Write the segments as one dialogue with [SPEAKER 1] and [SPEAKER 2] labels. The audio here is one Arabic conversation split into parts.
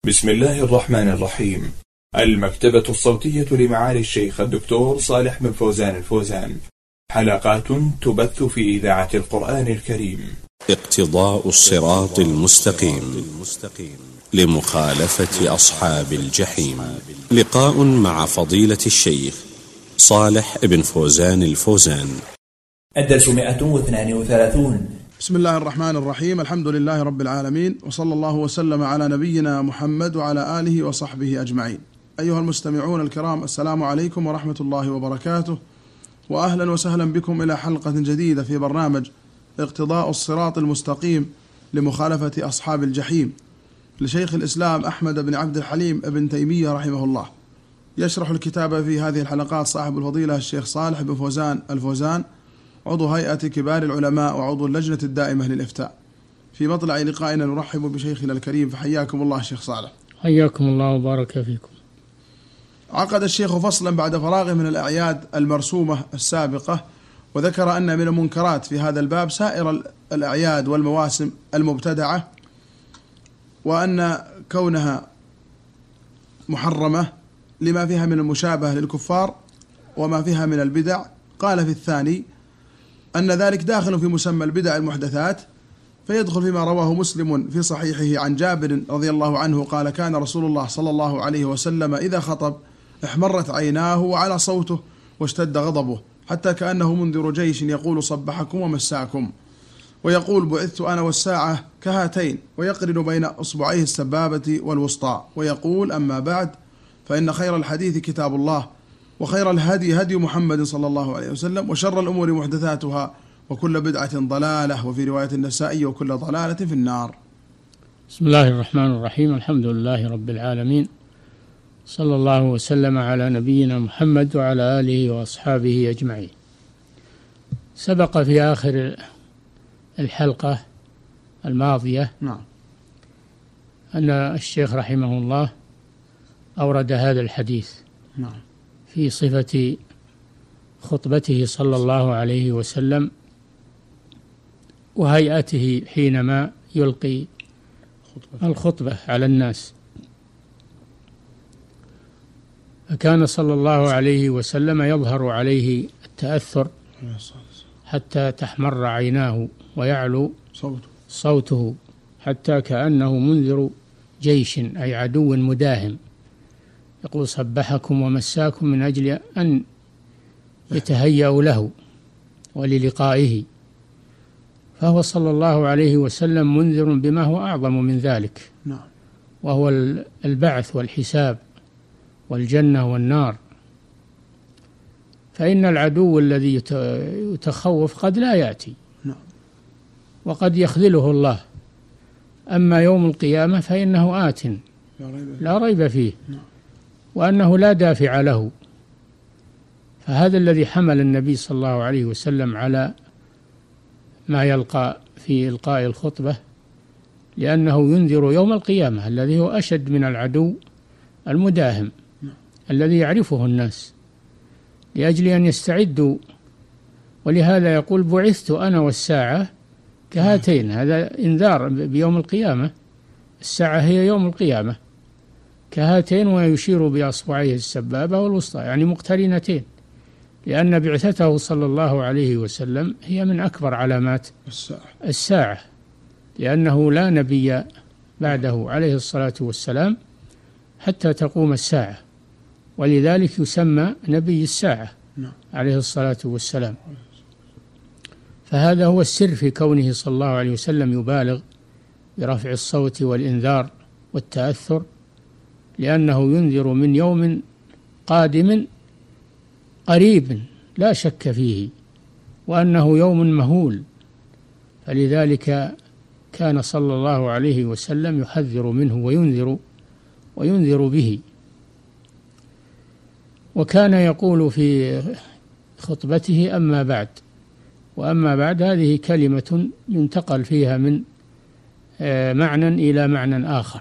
[SPEAKER 1] بسم الله الرحمن الرحيم. المكتبة الصوتية لمعالي الشيخ الدكتور صالح بن فوزان الفوزان. حلقات تبث في إذاعة القرآن الكريم.
[SPEAKER 2] اقتضاء الصراط المستقيم لمخالفة أصحاب الجحيم. لقاء مع فضيلة الشيخ صالح بن فوزان الفوزان.
[SPEAKER 3] الدرس 132.
[SPEAKER 4] بسم الله الرحمن الرحيم. الحمد لله رب العالمين، وصلى الله وسلم على نبينا محمد وعلى آله وصحبه أجمعين. أيها المستمعون الكرام، السلام عليكم ورحمة الله وبركاته، وأهلا وسهلا بكم إلى حلقة جديدة في برنامج اقتضاء الصراط المستقيم لمخالفة أصحاب الجحيم لشيخ الإسلام أحمد بن عبد الحليم ابن تيمية رحمه الله. يشرح الكتاب في هذه الحلقات صاحب الفضيلة الشيخ صالح بن فوزان الفوزان، عضو هيئة كبار العلماء وعضو اللجنة الدائمة للإفتاء. في مطلع لقائنا نرحب بشيخنا الكريم، فحياكم الله الشيخ صالح.
[SPEAKER 5] حياكم الله وبارك فيكم.
[SPEAKER 4] عقد الشيخ فصلا بعد فراغه من الأعياد المرسومة السابقة، وذكر أن من المنكرات في هذا الباب سائر الأعياد والمواسم المبتدعة، وأن كونها محرمة لما فيها من المشابهة للكفار وما فيها من البدع. قال في الثاني أن ذلك داخل في مسمى البدع المحدثات، فيدخل فيما رواه مسلم في صحيحه عن جابر رضي الله عنه قال: كان رسول الله صلى الله عليه وسلم إذا خطب احمرت عيناه وعلى صوته واشتد غضبه، حتى كأنه منذر جيش يقول: صبحكم ومساكم. ويقول: بعثت أنا والساعة كهاتين، ويقرن بين أصبعيه السبابة والوسطى، ويقول: أما بعد، فإن خير الحديث كتاب الله، وخير الهدي هدي محمد صلى الله عليه وسلم، وشر الأمور محدثاتها، وكل بدعة ضلالة، وفي رواية النسائي: وكل ضلالة في النار.
[SPEAKER 5] بسم الله الرحمن الرحيم. الحمد لله رب العالمين، صلى الله وسلم على نبينا محمد وعلى آله وأصحابه أجمعين. سبق في آخر الحلقة الماضية أن الشيخ رحمه الله أورد هذا الحديث في صفة خطبته صلى الله عليه وسلم وهيئته حينما يلقي الخطبة على الناس. فكان صلى الله عليه وسلم يظهر عليه التأثر حتى تحمر عيناه ويعلو صوته، حتى كأنه منذر جيش أي عدو مداهم، يقول: صبحكم ومساكم، من أجل أن يتهيأوا له وللقائه. فهو صلى الله عليه وسلم منذر بما هو أعظم من ذلك، وهو البعث والحساب والجنة والنار. فإن العدو الذي يتخوف قد لا يأتي، وقد يخذله الله. أما يوم القيامة فإنه آت لا ريب فيه، وأنه لا دافع له. فهذا الذي حمل النبي صلى الله عليه وسلم على ما يلقى في إلقاء الخطبة، لأنه ينذر يوم القيامة الذي هو أشد من العدو المداهم الذي يعرفه الناس، لأجل أن يستعدوا. ولهذا يقول: بعثت أنا والساعة كهاتين. هذا إنذار بيوم القيامة، الساعة هي يوم القيامة. كهاتين، ويشير بأصبعيه السبابة والوسطى، يعني مقترنتين، لأن بعثته صلى الله عليه وسلم هي من أكبر علامات الساعة، لأنه لا نبي بعده عليه الصلاة والسلام حتى تقوم الساعة، ولذلك يسمى نبي الساعة عليه الصلاة والسلام. فهذا هو السر في كونه صلى الله عليه وسلم يبالغ برفع الصوت والإنذار والتأثر، لأنه ينذر من يوم قادم قريب لا شك فيه، وأنه يوم مهول. فلذلك كان صلى الله عليه وسلم يحذر منه وينذر به. وكان يقول في خطبته: أما بعد. وأما بعد هذه كلمة ينتقل فيها من معنى إلى معنى آخر.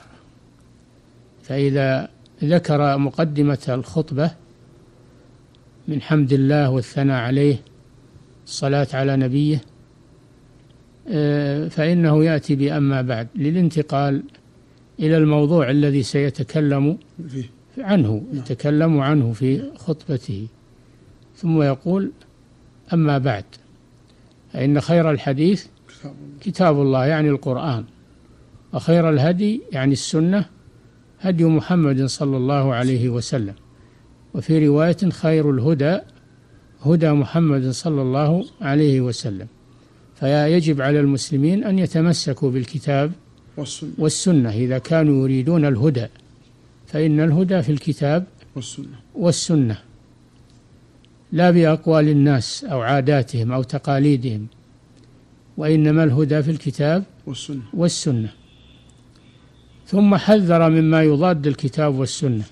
[SPEAKER 5] فإذا ذكر مقدمة الخطبة من حمد الله والثناء عليه، الصلاة على نبيه، فإنه يأتي بأما بعد للانتقال إلى الموضوع الذي سيتكلم عنه، يتكلم عنه في خطبته، ثم يقول: أما بعد، فإن خير الحديث كتاب الله يعني القرآن، وخير الهدي يعني السنة هدي محمد صلى الله عليه وسلم، وفي رواية خير الهدى هدى محمد صلى الله عليه وسلم. فيجب على المسلمين أن يتمسكوا بالكتاب والسنة إذا كانوا يريدون الهدى، فإن الهدى في الكتاب والسنة، لا بأقوال الناس أو عاداتهم أو تقاليدهم، وإنما الهدى في الكتاب والسنة. ثم حذر مما يضاد الكتاب والسنة،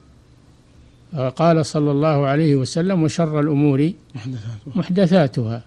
[SPEAKER 5] قال صلى الله عليه وسلم: وشر الأمور محدثاتها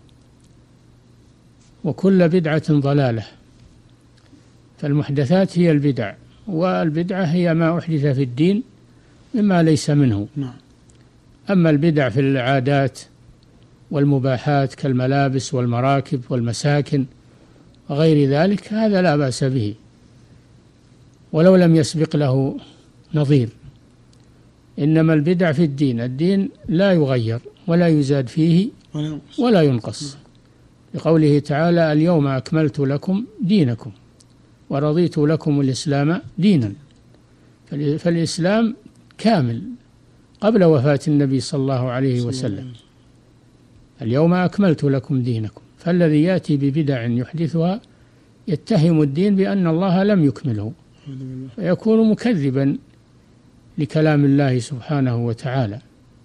[SPEAKER 5] وكل بدعة ضلالة. فالمحدثات هي البدع، والبدعة هي ما أحدث في الدين مما ليس منه. أما البدع في العادات والمباحات كالملابس والمراكب والمساكن وغير ذلك هذا لا بأس به ولو لم يسبق له نظير. إنما البدع في الدين لا يغير ولا يزاد فيه ولا ينقص، لقوله تعالى: اليوم أكملت لكم دينكم ورضيت لكم الإسلام دينا. فالإسلام كامل قبل وفاة النبي صلى الله عليه وسلم. اليوم أكملت لكم دينكم. فالذي يأتي ببدع يحدثها يتهم الدين بأن الله لم يكمله، فيكون مكذبا لكلام الله سبحانه وتعالى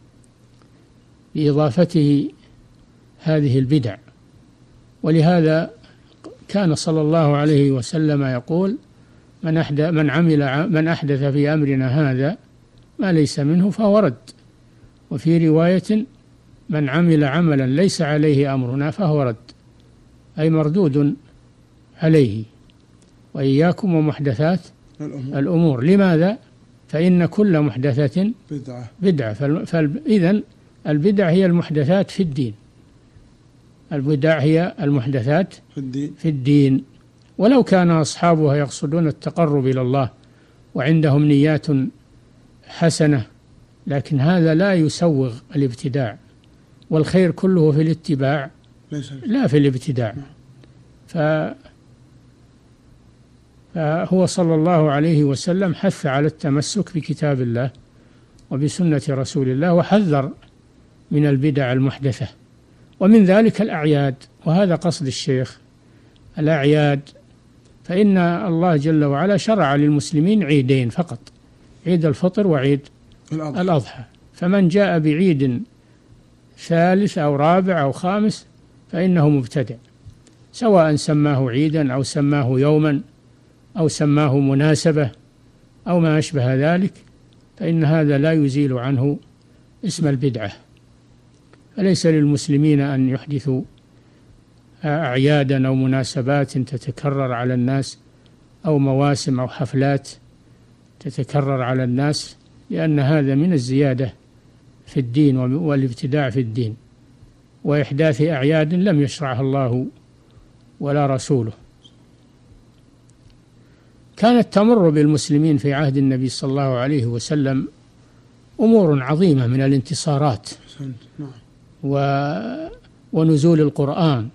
[SPEAKER 5] بإضافته هذه البدع. ولهذا كان صلى الله عليه وسلم يقول: من أحدث في أمرنا هذا ما ليس منه فهو رد. وفي رواية: من عمل عملا ليس عليه أمرنا فهو رد، أي مردود عليه. وإياكم ومحدثات الأمور. لماذا؟ فإن كل محدثة بدعة. فإذن البدع هي المحدثات في الدين. البدع هي المحدثات في الدين، ولو كان أصحابها يقصدون التقرب إلى الله وعندهم نيات حسنة، لكن هذا لا يسوغ الابتداع، والخير كله في الاتباع لا في الابتداع. فهو صلى الله عليه وسلم حث على التمسك بكتاب الله وبسنة رسول الله، وحذر من البدع المحدثة. ومن ذلك الأعياد، وهذا قصد الشيخ، الأعياد. فإن الله جل وعلا شرع للمسلمين عيدين فقط: عيد الفطر وعيد الأضحى. فمن جاء بعيد ثالث أو رابع أو خامس فإنه مبتدع، سواء سماه عيدا أو سماه يوما أو سماه مناسبة أو ما أشبه ذلك، فإن هذا لا يزيل عنه اسم البدعة. فليس للمسلمين أن يحدثوا أعيادا أو مناسبات تتكرر على الناس، أو مواسم أو حفلات تتكرر على الناس، لأن هذا من الزيادة في الدين والابتداع في الدين، وإحداث أعياد لم يشرعها الله ولا رسوله. كانت تمر بالمسلمين في عهد النبي صلى الله عليه وسلم أمور عظيمة من الانتصارات ونزول القرآن،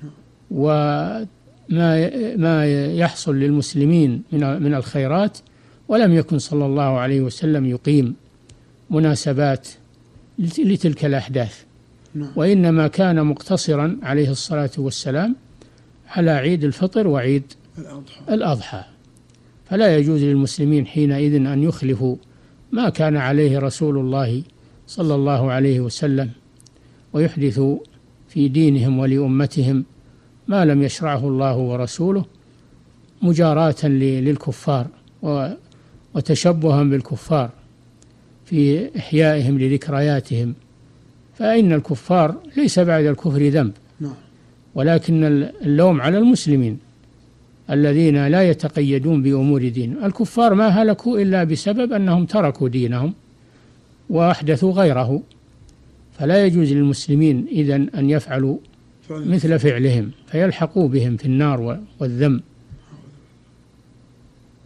[SPEAKER 5] وما يحصل للمسلمين من الخيرات، ولم يكن صلى الله عليه وسلم يقيم مناسبات لتلك الأحداث، وإنما كان مقتصرا عليه الصلاة والسلام على عيد الفطر وعيد الأضحى. فلا يجوز للمسلمين حينئذ أن يخلفوا ما كان عليه رسول الله صلى الله عليه وسلم، ويحدثوا في دينهم ولأمتهم ما لم يشرعه الله ورسوله، مجاراة للكفار وتشبها بالكفار في إحيائهم لذكرياتهم. فإن الكفار ليس بعد الكفر ذنب، ولكن اللوم على المسلمين الذين لا يتقيدون بأمور دين. الكفار ما هلكوا إلا بسبب أنهم تركوا دينهم وأحدثوا غيره، فلا يجوز للمسلمين إذن أن يفعلوا مثل فعلهم فيلحقوا بهم في النار والذم.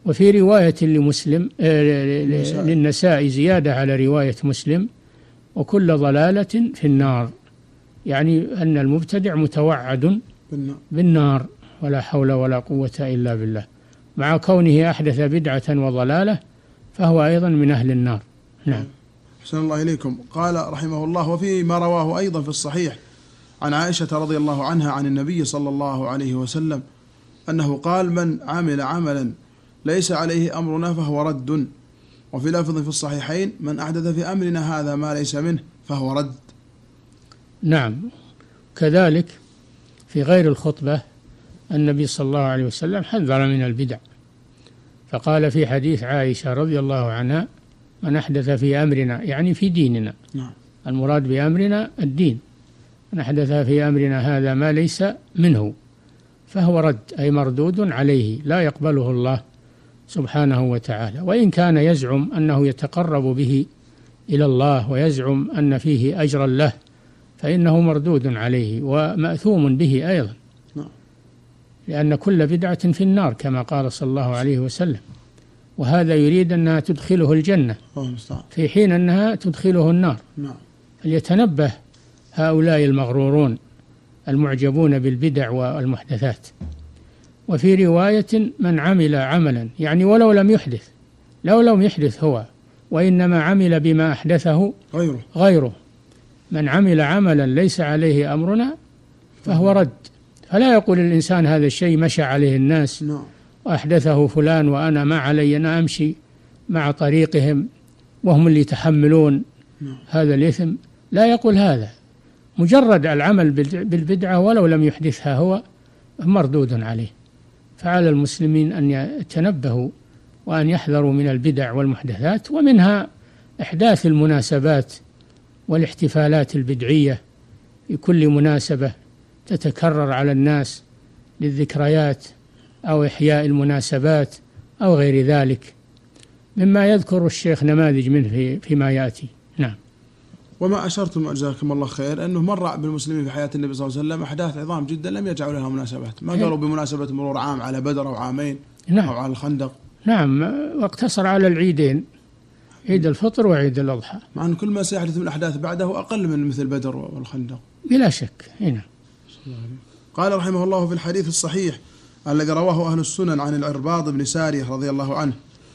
[SPEAKER 5] وفي رواية لمسلم للنسائي زيادة على رواية مسلم: وكل ضلالة في النار، يعني أن المبتدع متوعد بالنار، ولا حول ولا قوة إلا بالله. مع كونه أحدث بدعة وضلالة فهو أيضا من أهل النار. نعم.
[SPEAKER 4] أحسن الله إليكم. قال رحمه الله: وفيما رواه أيضا في الصحيح عن عائشة رضي الله عنها عن النبي صلى الله عليه وسلم أنه قال: من عمل عملا ليس عليه أمرنا فهو رد. وفي لفظ في الصحيحين: من أحدث في أمرنا هذا ما ليس منه فهو رد.
[SPEAKER 5] نعم. كذلك في غير الخطبة النبي صلى الله عليه وسلم حذر من البدع، فقال في حديث عائشة رضي الله عنها: من أحدث في أمرنا، يعني في ديننا، المراد بأمرنا الدين، من أحدث في أمرنا هذا ما ليس منه فهو رد، أي مردود عليه، لا يقبله الله سبحانه وتعالى. وإن كان يزعم أنه يتقرب به إلى الله ويزعم أن فيه أجرا له فإنه مردود عليه ومأثوم به أيضا، لأن كل بدعة في النار كما قال صلى الله عليه وسلم، وهذا يريد أنها تدخله الجنة في حين أنها تدخله النار. فليتنبه هؤلاء المغرورون المعجبون بالبدع والمحدثات. وفي رواية: من عمل عملا، يعني ولو لم يحدث، لو لم يحدث هو وإنما عمل بما أحدثه غيره، من عمل عملا ليس عليه أمرنا فهو رد. فلا يقول الإنسان هذا الشيء مشى عليه الناس وأحدثه فلان وأنا ما علي، أنا أمشي مع طريقهم وهم اللي يتحملون هذا الإثم. لا يقول هذا، مجرد العمل بالبدعة ولو لم يحدثها هو مردود عليه. فعلى المسلمين أن يتنبهوا وأن يحذروا من البدع والمحدثات، ومنها إحداث المناسبات والاحتفالات البدعية في كل مناسبة تتكرر على الناس للذكريات أو إحياء المناسبات أو غير ذلك، مما يذكر الشيخ نماذج منه فيما يأتي. نعم.
[SPEAKER 4] وما أشرتم جزاكم الله خير أنه مر بالمسلمين في حياة النبي صلى الله عليه وسلم أحداث عظام جدا لم يجعلوا لها مناسبات، ما قالوا بمناسبة مرور عام على بدر أو عامين أو على الخندق.
[SPEAKER 5] نعم، واقتصر على العيدين، عيد الفطر وعيد الأضحى،
[SPEAKER 4] مع أن كل ما سيحدث من الأحداث بعده أقل من مثل بدر والخندق
[SPEAKER 5] بلا شك. هنا
[SPEAKER 4] قال رحمه الله: في الحديث الصحيح الذي رواه أهل السنن عن العرباض بن سارية رضي الله عنه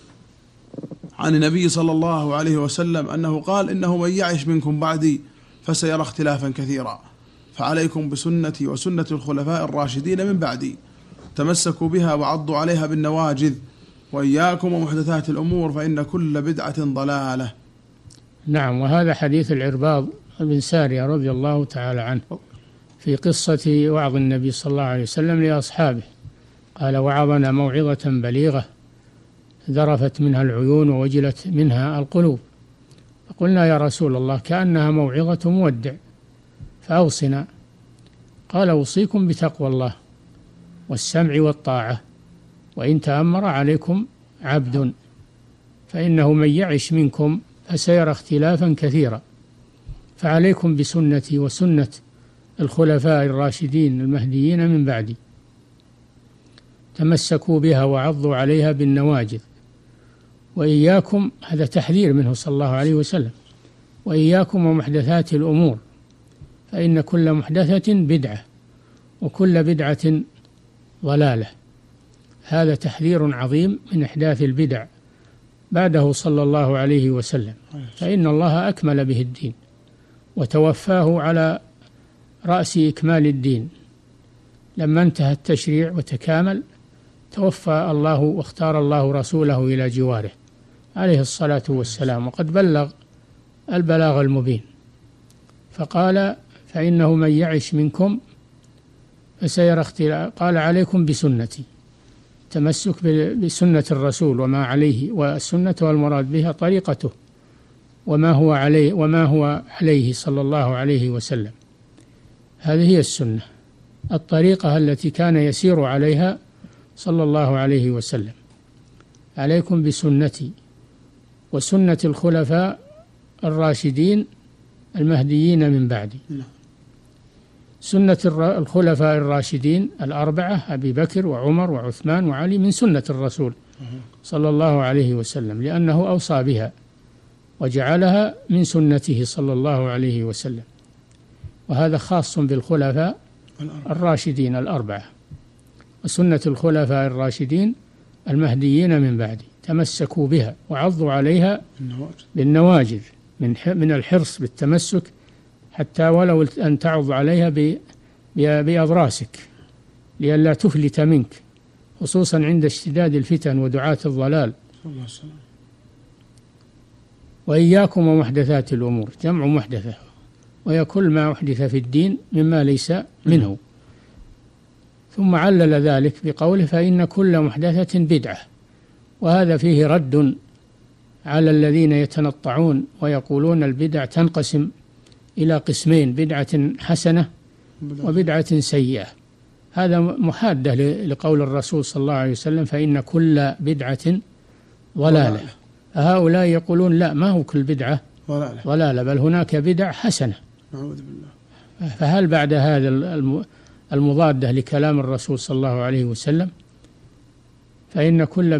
[SPEAKER 4] عن النبي صلى الله عليه وسلم أنه قال: إنه من يعش منكم بعدي فسيرى اختلافا كثيرا، فعليكم بسنتي وسنة الخلفاء الراشدين من بعدي، تمسكوا بها وعضوا عليها بالنواجذ، وإياكم ومحدثات الأمور فإن كل بدعة ضلالة.
[SPEAKER 5] نعم. وهذا حديث العرباض بن سارية رضي الله تعالى عنه في قصة وعظ النبي صلى الله عليه وسلم لأصحابه، قال: وعظنا موعظة بليغة ذرفت منها العيون ووجلت منها القلوب، فقلنا: يا رسول الله كأنها موعظة مودع فأوصنا. قال: أوصيكم بتقوى الله والسمع والطاعة، وإن تأمر عليكم عبد، فإنه من يعش منكم فسيرى اختلافا كثيرا، فعليكم بسنتي وسنة الخلفاء الراشدين المهديين من بعدي، تمسكوا بها وعضوا عليها بالنواجذ، وإياكم، هذا تحذير منه صلى الله عليه وسلم، وإياكم ومحدثات الأمور فإن كل محدثة بدعة وكل بدعة ضلالة. هذا تحذير عظيم من إحداث البدع بعده صلى الله عليه وسلم، فإن الله أكمل به الدين وتوفاه على رأس إكمال الدين. لما انتهى التشريع وتكامل توفى الله واختار الله رسوله إلى جواره عليه الصلاة والسلام، وقد بلغ البلاغ المبين. فقال: فإنه من يعش منكم فسيرى اختلاف، قال: عليكم بسنتي، تمسك بسنة الرسول وما عليه، والسنة والمراد بها طريقته وما هو عليه صلى الله عليه وسلم. هذه هي السنة، الطريقة التي كان يسير عليها صلى الله عليه وسلم. عليكم بسنتي وسنة الخلفاء الراشدين المهديين من بعدي. سنة الخلفاء الراشدين الأربعة أبي بكر وعمر وعثمان وعلي من سنة الرسول صلى الله عليه وسلم، لأنه أوصى بها وجعلها من سنته صلى الله عليه وسلم. وهذا خاص بالخلفاء الراشدين الأربعة، وسنة الخلفاء الراشدين المهديين من بعد تمسكوا بها وعضوا عليها بالنواجذ من الحرص بالتمسك، حتى ولو أن تعض عليها بأضراسك لئلا تفلت منك، خصوصا عند اشتداد الفتن ودعاة الضلال. وإياكم ومحدثات الأمور، جمع محدثة، وهي كل ما أحدث في الدين مما ليس منه. ثم علل ذلك بقوله فإن كل محدثة بدعة، وهذا فيه رد على الذين يتنطعون ويقولون البدع تنقسم إلى قسمين: بدعة حسنة وبدعة سيئة. هذا محادة لقول الرسول صلى الله عليه وسلم فإن كل بدعة ضلالة. هؤلاء يقولون لا، ما هو كل بدعة ضلالة، بل هناك بدع حسنة.
[SPEAKER 4] نعوذ بالله.
[SPEAKER 5] فهل بعد هذا المضادة لكلام الرسول صلى الله عليه وسلم فإن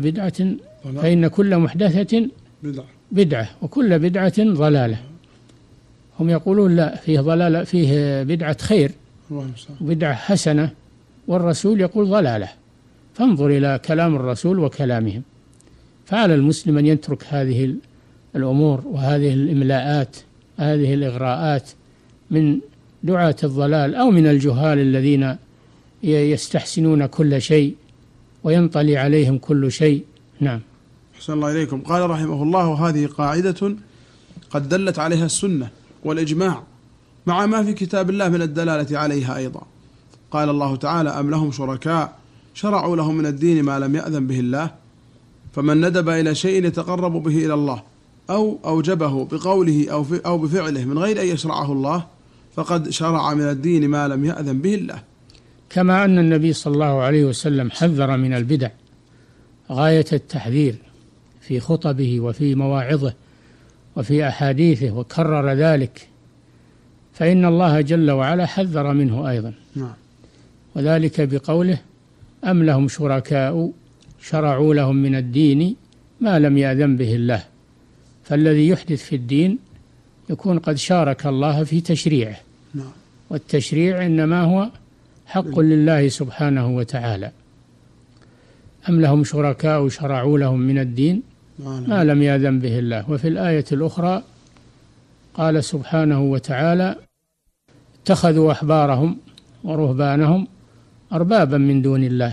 [SPEAKER 5] كل محدثة بدعة وكل بدعة ضلالة؟ هم يقولون لا، فيه ضلالة، فيه بدعة خير وبدعة حسنة، والرسول يقول ضلالة. فانظر إلى كلام الرسول وكلامهم. فعلى المسلم أن يترك هذه الأمور وهذه الإملاءات، هذه الإغراءات من دعاة الضلال أو من الجهال الذين يستحسنون كل شيء وينطلي عليهم كل شيء. نعم.
[SPEAKER 4] أحسن الله إليكم. قال رحمه الله: هذه قاعدة قد دلت عليها السنة والإجماع مع ما في كتاب الله من الدلالة عليها أيضا. قال الله تعالى: أم لهم شركاء شرعوا لهم من الدين ما لم يأذن به الله، فمن ندب إلى شيء يتقرب به إلى الله أو أوجبه بقوله أو بفعله من غير أن يشرعه الله فقد شرع من الدين ما لم يأذن به الله.
[SPEAKER 5] كما أن النبي صلى الله عليه وسلم حذر من البدع غاية التحذير في خطبه وفي مواعظه وفي أحاديثه وكرر ذلك، فإن الله جل وعلا حذر منه أيضا. وذلك بقوله: أم لهم شركاء شرعوا لهم من الدين ما لم يأذن به الله. فالذي يحدث في الدين يكون قد شارك الله في تشريعه، والتشريع إنما هو حق لله سبحانه وتعالى. أم لهم شركاء شرعوا لهم من الدين ما لم يأذن به الله. وفي الآية الأخرى قال سبحانه وتعالى: اتخذوا أحبارهم ورهبانهم أربابا من دون الله.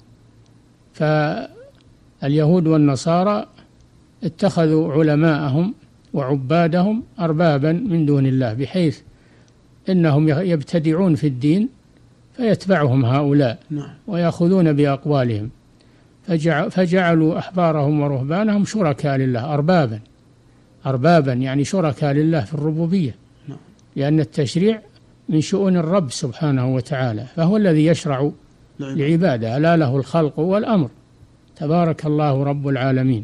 [SPEAKER 5] فاليهود والنصارى اتخذوا علماءهم وعبادهم أربابا من دون الله، بحيث إنهم يبتدعون في الدين فيتبعهم هؤلاء ويأخذون بأقوالهم، فجعلوا أحبارهم ورهبانهم شركاء لله، أربابا يعني شركاء لله في الربوبية، لأن التشريع من شؤون الرب سبحانه وتعالى، فهو الذي يشرع لعباده، ألا له الخلق والأمر، تبارك الله رب العالمين.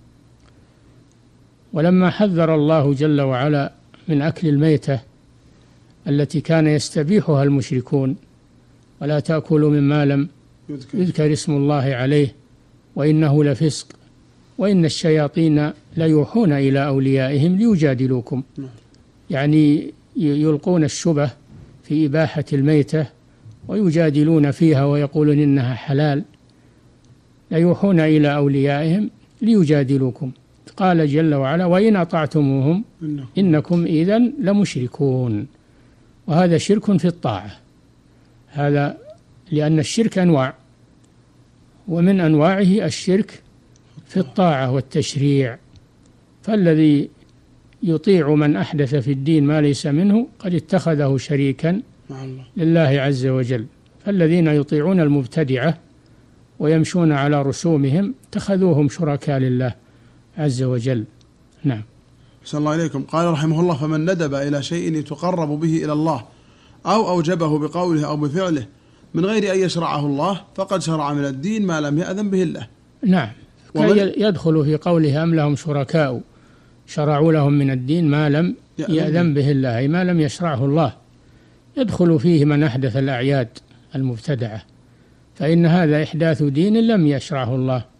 [SPEAKER 5] ولما حذر الله جل وعلا من أكل الميتة التي كان يستبيحها المشركون: ولا تأكلوا مما لم يذكر اسم الله عليه وإنه لفسق وإن الشياطين ليوحون إلى أوليائهم ليجادلوكم، يعني يلقون الشبه في إباحة الميتة ويجادلون فيها ويقولون إنها حلال، ليوحون إلى أوليائهم ليجادلوكم. قال جل وعلا: وإن أطعتموهم إنكم إذن لمشركون. وهذا شرك في الطاعة، هذا لأن الشرك أنواع، ومن أنواعه الشرك في الطاعة والتشريع. فالذي يطيع من أحدث في الدين ما ليس منه قد اتخذه شريكا لله عز وجل. فالذين يطيعون المبتدعة ويمشون على رسومهم اتخذوهم شركاء لله عز وجل. نعم.
[SPEAKER 4] أحسن الله إليكم. قال رحمه الله: فمن ندب إلى شيء يتقرب به إلى الله أو أوجبه بقوله أو بفعله من غير أن يشرعه الله فقد شرع من الدين ما لم يأذن به الله.
[SPEAKER 5] نعم. يدخل في قوله: أم لهم شركاء شرعوا لهم من الدين ما لم يأذن به الله، أي ما لم يشرعه الله. يدخل فيه من أحدث الأعياد المبتدعة، فإن هذا إحداث دين لم يشرعه الله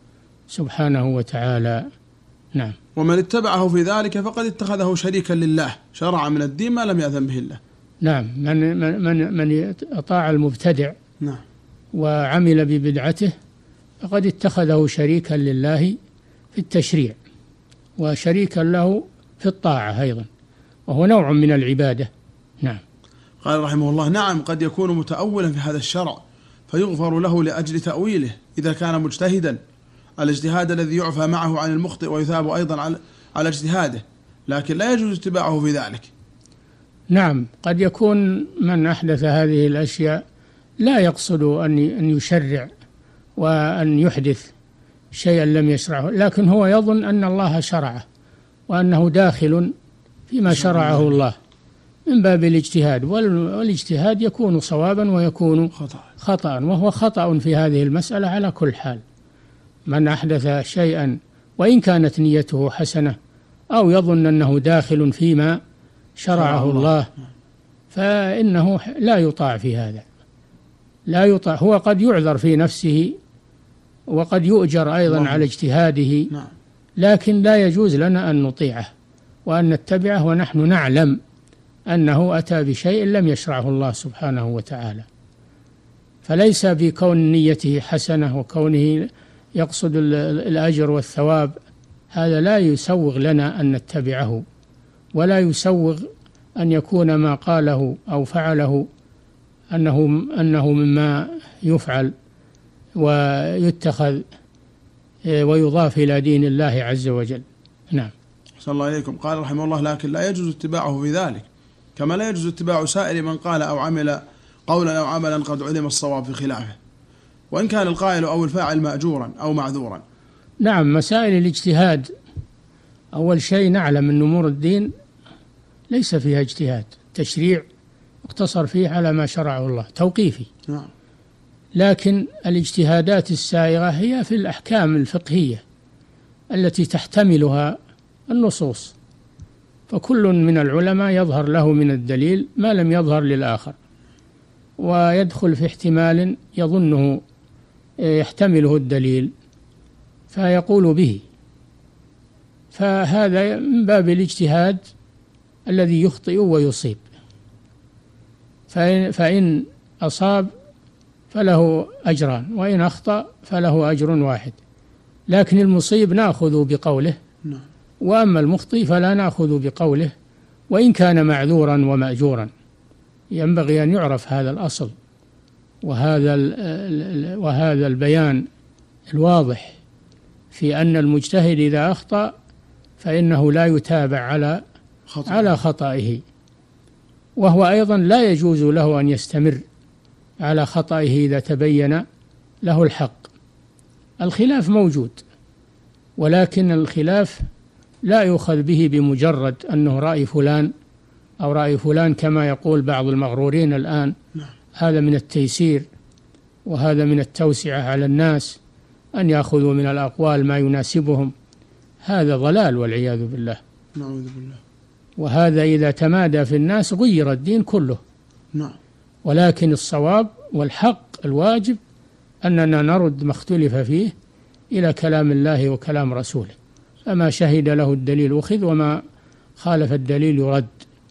[SPEAKER 5] سبحانه وتعالى. نعم.
[SPEAKER 4] ومن اتبعه في ذلك فقد اتخذه شريكا لله، شرع من الدين ما لم يأذن به الله.
[SPEAKER 5] نعم، من أطاع المبتدع
[SPEAKER 4] نعم
[SPEAKER 5] وعمل ببدعته فقد اتخذه شريكا لله في التشريع، وشريكا له في الطاعة أيضا، وهو نوع من العبادة. نعم.
[SPEAKER 4] قال رحمه الله: نعم، قد يكون متأولا في هذا الشرع فيغفر له لأجل تأويله إذا كان مجتهدا، الاجتهاد الذي يعفى معه عن المخطئ ويثاب أيضا على اجتهاده، لكن لا يجوز اتباعه في ذلك.
[SPEAKER 5] نعم، قد يكون من أحدث هذه الأشياء لا يقصد أن يشرع وأن يحدث شيئا لم يشرعه، لكن هو يظن أن الله شرعه وأنه داخل فيما شرعه الله من باب الاجتهاد، والاجتهاد يكون صوابا ويكون خطأ، وهو خطأ في هذه المسألة على كل حال. من أحدث شيئا وإن كانت نيته حسنة أو يظن أنه داخل فيما شرعه الله فإنه لا يطاع في هذا، لا يطاع. هو قد يعذر في نفسه وقد يؤجر أيضا على اجتهاده، لكن لا يجوز لنا أن نطيعه وأن نتبعه ونحن نعلم أنه أتى بشيء لم يشرعه الله سبحانه وتعالى. فليس بكون نيته حسنة وكونه يقصد الأجر والثواب، هذا لا يسوغ لنا أن نتبعه، ولا يسوغ أن يكون ما قاله أو فعله أنه مما يفعل ويتخذ ويضاف إلى دين الله عز وجل. نعم.
[SPEAKER 4] صلى الله عليكم. قال رحمه الله: لكن لا يجوز اتباعه في ذلك، كما لا يجوز اتباع سائر من قال أو عمل قولا أو عملا قد علم الصواب في خلافه، وإن كان القائل أو الفاعل مأجورا أو معذورا.
[SPEAKER 5] نعم، مسائل الاجتهاد أول شيء نعلم أن أمور الدين ليس فيها اجتهاد، تشريع اقتصر فيه على ما شرعه الله، توقيفي.
[SPEAKER 4] نعم.
[SPEAKER 5] لكن الاجتهادات السائغة هي في الأحكام الفقهية التي تحتملها النصوص، فكل من العلماء يظهر له من الدليل ما لم يظهر للآخر، ويدخل في احتمال يظنه يحتمله الدليل فيقول به، فهذا من باب الاجتهاد الذي يخطئ ويصيب. فإن أصاب فله أجران، وإن أخطأ فله أجر واحد، لكن المصيب نأخذ بقوله، وأما المخطئ فلا نأخذ بقوله وإن كان معذورا ومأجورا. ينبغي أن يعرف هذا الأصل وهذا البيان الواضح في أن المجتهد إذا أخطأ فإنه لا يتابع على خطئه، وهو أيضا لا يجوز له أن يستمر على خطئه إذا تبين له الحق. الخلاف موجود، ولكن الخلاف لا يؤخذ به بمجرد أنه رأي فلان أو رأي فلان كما يقول بعض المغرورين الآن. هذا من التيسير وهذا من التوسعة على الناس أن يأخذوا من الأقوال ما يناسبهم، هذا ضلال والعياذ بالله.
[SPEAKER 4] نعوذ بالله.
[SPEAKER 5] وهذا إذا تمادى في الناس غير الدين كله. ولكن الصواب والحق الواجب أننا نرد ما اختلف فيه إلى كلام الله وكلام رسوله، فما شهد له الدليل أخذ وما خالف الدليل يرد،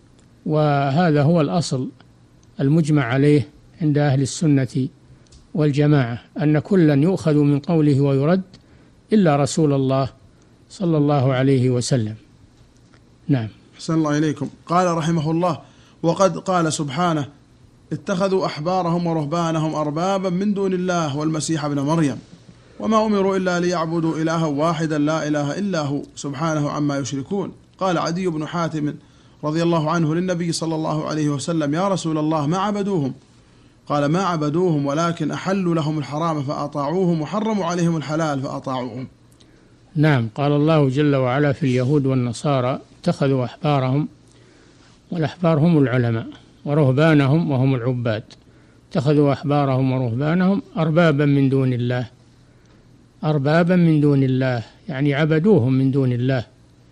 [SPEAKER 5] وهذا هو الأصل المجمع عليه عند أهل السنة والجماعة، أن كلا يؤخذ من قوله ويرد إلا رسول الله صلى الله عليه وسلم. نعم.
[SPEAKER 4] أحسن الله إليكم. قال رحمه الله: وقد قال سبحانه: اتخذوا أحبارهم ورهبانهم أربابا من دون الله والمسيح ابن مريم وما أمروا إلا ليعبدوا إلها واحدا لا إله إلا هو سبحانه عما يشركون. قال عدي بن حاتم رضي الله عنه للنبي صلى الله عليه وسلم: يا رسول الله ما عبدوهم؟ قال: ما عبدوهم ولكن أحلوا لهم الحرام فأطاعوهم وحرموا عليهم الحلال فأطاعوهم.
[SPEAKER 5] نعم. قال الله جل وعلا في اليهود والنصارى: اتخذوا أحبارهم، والأحبار هم العلماء، ورهبانهم وهم العباد، اتخذوا أحبارهم ورهبانهم أربابا من دون الله. أربابا من دون الله يعني عبدوهم من دون الله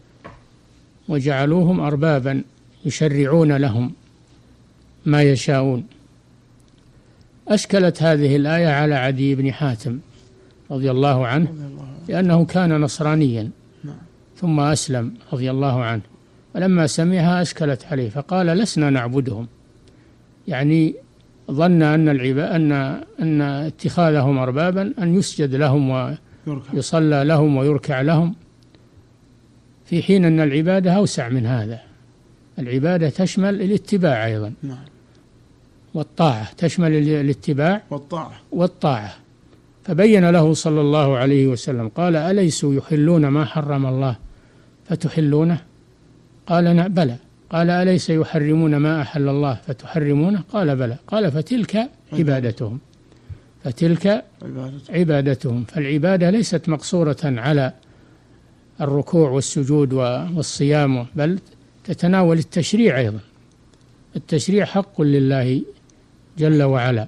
[SPEAKER 5] وجعلوهم أربابا يشرعون لهم ما يشاءون. أشكلت هذه الآية على عدي بن حاتم رضي الله عنه لأنه كان نصرانيا ثم أسلم رضي الله عنه، فلما سمعها أشكلت عليه فقال لسنا نعبدهم، يعني ظن أن اتخاذهم أربابا أن يسجد لهم ويصلى لهم ويركع لهم، في حين أن العبادة أوسع من هذا. العبادة تشمل الاتباع أيضا والطاعة، تشمل الاتباع والطاعة. فبين له صلى الله عليه وسلم قال أليسوا يحلون ما حرم الله فتحلونه؟ قال بلى. قال أليس يحرمون ما أحل الله فتحرمونه؟ قال بلى. قال فتلك عبادتهم، فتلك عبادتهم. فالعبادة ليست مقصورة على الركوع والسجود والصيام، بل تتناول التشريع أيضا. التشريع حق لله جل وعلا،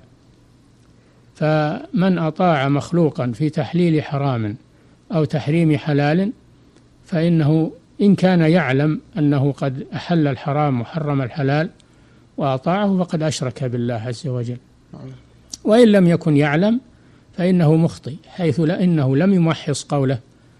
[SPEAKER 5] فمن أطاع مخلوقا في تحليل حرام أو تحريم حلال فإنه إن كان يعلم أنه قد أحل الحرام وحرم الحلال وأطاعه فقد أشرك بالله عز وجل، وإن لم يكن يعلم فإنه مخطئ، حيث إنه لم يمحص قوله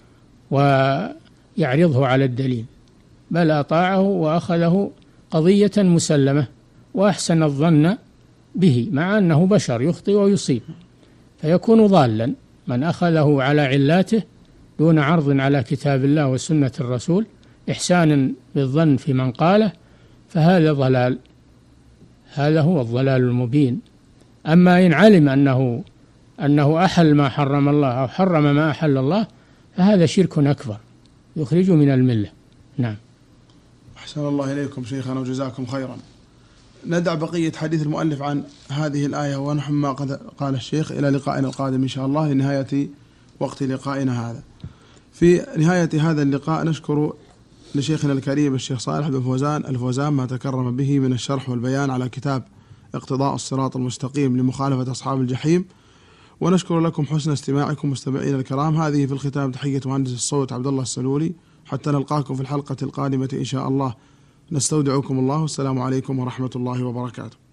[SPEAKER 5] ويعرضه على الدليل، بل أطاعه وأخذه قضية مسلمة وأحسن الظن به، مع أنه بشر يخطئ ويصيب، فيكون ضالا من أخذه على علاته دون عرض على كتاب الله وسنة الرسول إحسانا بالظن في من قاله، فهذا ضلال، هذا هو الضلال المبين. أما إن علم أنه أحل ما حرم الله أو حرم ما أحل الله فهذا شرك أكبر يخرج من الملة. نعم.
[SPEAKER 4] أحسن الله إليكم شيخنا وجزاكم خيرا. ندع بقية حديث المؤلف عن هذه الآية ونحن ما قال الشيخ إلى لقائنا القادم إن شاء الله، لنهاية وقت لقائنا هذا. في نهاية هذا اللقاء نشكر لشيخنا الكريم الشيخ صالح بن فوزان الفوزان ما تكرم به من الشرح والبيان على كتاب اقتضاء الصراط المستقيم لمخالفة أصحاب الجحيم، ونشكر لكم حسن استماعكم مستمعين الكرام. هذه في الختام تحية مهندس الصوت عبد الله السلولي، حتى نلقاكم في الحلقة القادمة إن شاء الله. نستودعكم الله، والسلام عليكم ورحمة الله وبركاته.